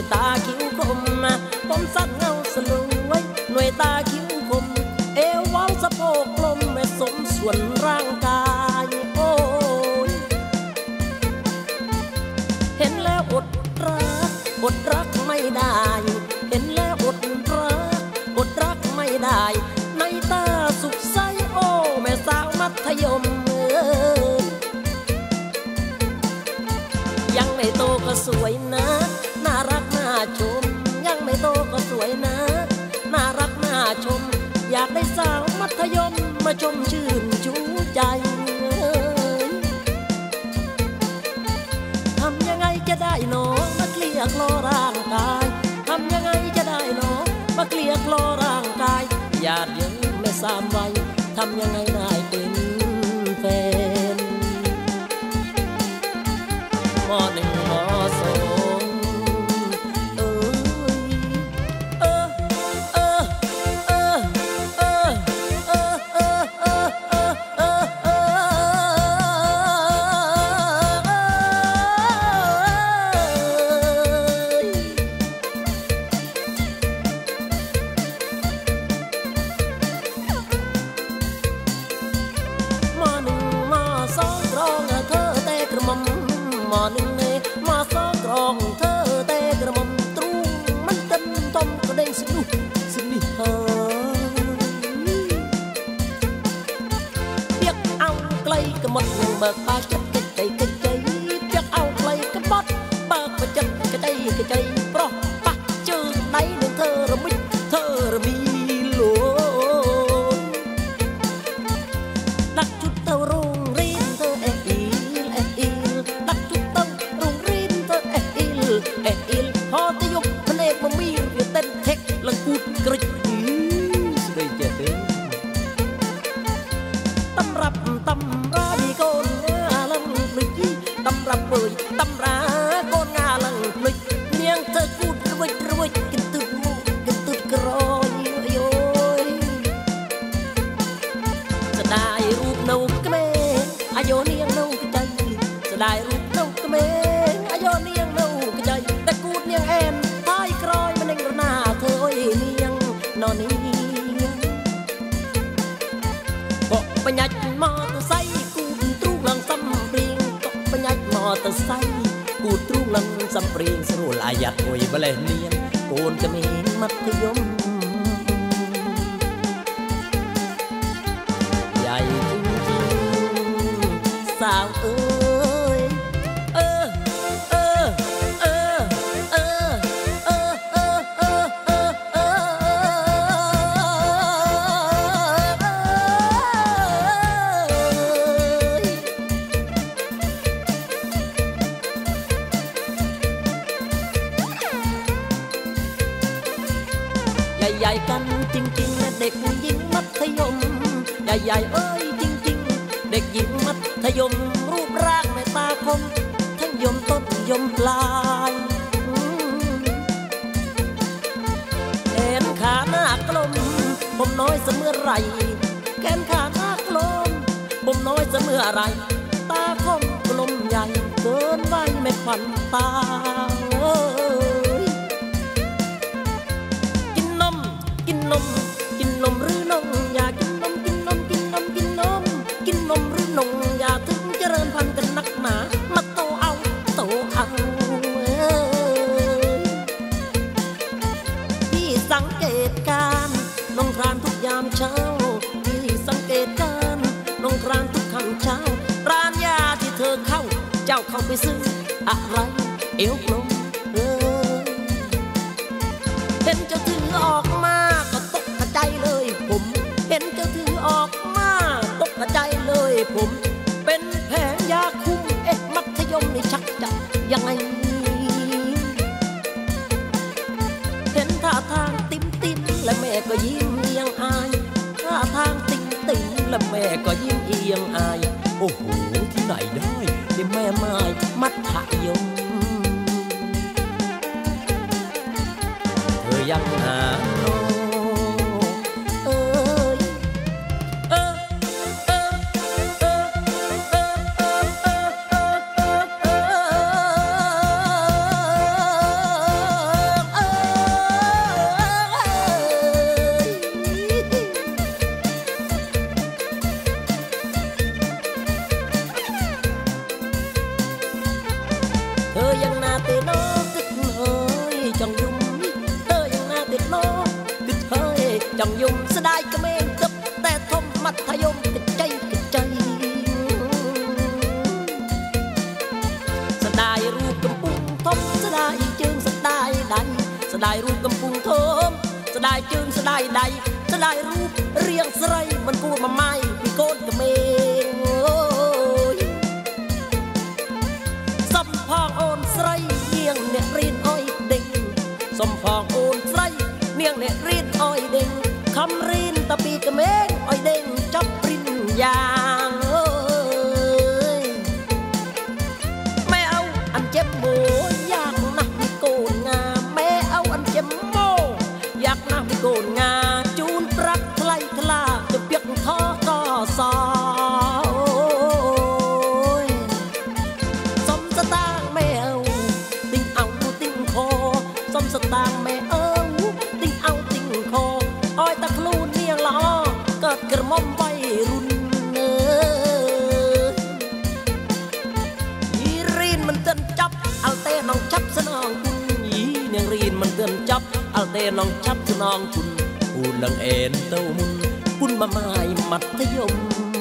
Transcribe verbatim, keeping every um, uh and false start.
ตาคิ้วคมผมสั้นเงาสลวยหน่วยตาคิ้วคมเอวเว้าสะโพกกลมแม่สมส่วนร่างกายโอ้ยเห็นแล้วอดรักอดรักไม่ได้เห็นแล้วอดรักอดรักไม่ได้ในตาสุขใสโอ้แม่สาวมัธยมยังไม่โตก็สวยนะน่ารักน่าชมยังไม่โตก็สวยนะน่ารักน่าชมอยากได้สาวมัธยมมาชมชื่นชูใจทำยังไงจะได้หนอมาเกลี้ยกล่อร่างกายทำยังไงจะได้หนอมาเกลี้ยกล่อร่างกายญาติเยอะไม่สามวัยทำยังไงได้เป็นแฟนมอหนึ่งมอสองเออเออเออเออเออเออเออเออเออเออมอหนึ่งมอสองรองเธอแต่กระหม่อมมอหนึ่งเนมาสองกรองเธอแต่กระหม่อมตรุงมันเต้นต้มกระเด้งสิลูกสินี่เฮอเปียกเอาไกลกระหม่อมเบิกปากจับกระใจกระใจเปียกเอาไกลกระบดเบิกปากจับกระใจกระใจเพราะปะเจอไหนหนึ่งเธอระมิเธอระมีหลวนดักจุดเต้ารุ่งรีนเธอเออีลเออีลดักจุดเต้ารุ่งรีนเธอเออีลเออีลพอจะยุบพเนตรมามีเรียเต้นเทคลังกูดกระดิ่งสบายเจ็ดเด้งตำรับตำราดีโกนงาลังพลึกตำรับเบยตำราโกนงาลังพลึกเนียงเธอกูดระวิดระวิดกินตุดมูกินตุดกรอยโยยจะได้รูปนกกระเมงอโยเนียงนกกระใจจะได้รูปนกกระเมงอโยเนียงนกกระใจแต่กูดเนียงแอนท้ายกรอยมันเองระนาเธอโอ้ยเนียงนอนเนียงก็ปัญญามอเตอร์ไซค์กูดตรุงหลังซ้ำปริงก็ปัญญามอเตอร์ไซค์กูดตรุงหลังซ้ำปริงสรุปลายหยัดโอยบะเลยเนียงโกนกระเมงมัธยมใหญ่จริงๆสาวเอ้ยเออเออเออเออเออเออเออเออเออใหญ่ๆกันจริงๆนะเด็กหญิงมัธยมใหญ่ๆเอ้ยจริงๆเด็กหญิงมัธยมรูปร่างในตาคมทั้งยมต้นยมปลายแขนขาหน้ากลมผมน้อยเสมื่อไรแขนขาหน้ากลมผมน้อยเสมื่อไรตาคมกลมใหญ่เกินวัยไม่ขวัญตากินนมกินนมกินนมหรือนมอยากกินนมกินนมกินนมกินนมกินนมหรือนมอยากถึงเจริญพันธุ์กันนักหนามาโตเอาโตเอาพี่สังเกตการลงครานทุกยามเช้าพี่สังเกตการลงครานทุกค่ำเช้าร้านยาที่เธอเข้าเจ้าเข้าไปซื้ออะไรเอวกลมเออเห็นเจ้าถือออกมาก็ตกใจเลยผมเห็นเจ้าถือออกมาตกใจเลยผมเป็นแผงยาคุมเอ๊ะมัธยมนี่ชักจะยังไงเห็นท่าทางติ้มติ้มและแม่ก็ยิ้มเอียงอายท่าทางติ้มติ้มและแม่ก็ยิ้มเอียงอายโอ้โหที่ไหนได้ที่แม่ไม้มัธยมเธอยังหาเดังยมสดายกระเมงตึบแต่ทมมัธยมกระใจกระใจสดายรูปกำปุงทมสดายจึงสดายใดสดายรูปกำปุงทมสดายจึงสดายใดสดายรูปเรียงสไรมันกูมาไม่ปีโกนกระเมงสมพองโอนสไรเนียงเนี่ยรีนอ้อยเด้งสมพองโอนสไรเนียงเนี่ยรีนอ้อยเด้งคำรีนตะปีกระเมงอ้อยเด้งจับรินยางไม่เอาอันเจ็บโบอยากนักมีโกนงาแม่เอาอันเจ็บโบอยากนักมีโกนงาจูนปรักทลายทลาจะเปียกท้อก็สอสมสตางแม่เอาติงเอาติงคอสมสตางแม่เอาติงเอาติงคออ้อยตะคลูนเนียงล้อเกิดกระม่อมวัยรุ่นเนื้อยีรีนมันเตือนจับเอาเต้น้องชับสนองคุณยีเนียงรีนมันเตือนจับเอาเต้น้องชับสนองคุณพูดลังเอ็นเต้ามุนคุณมาไม้มัธยม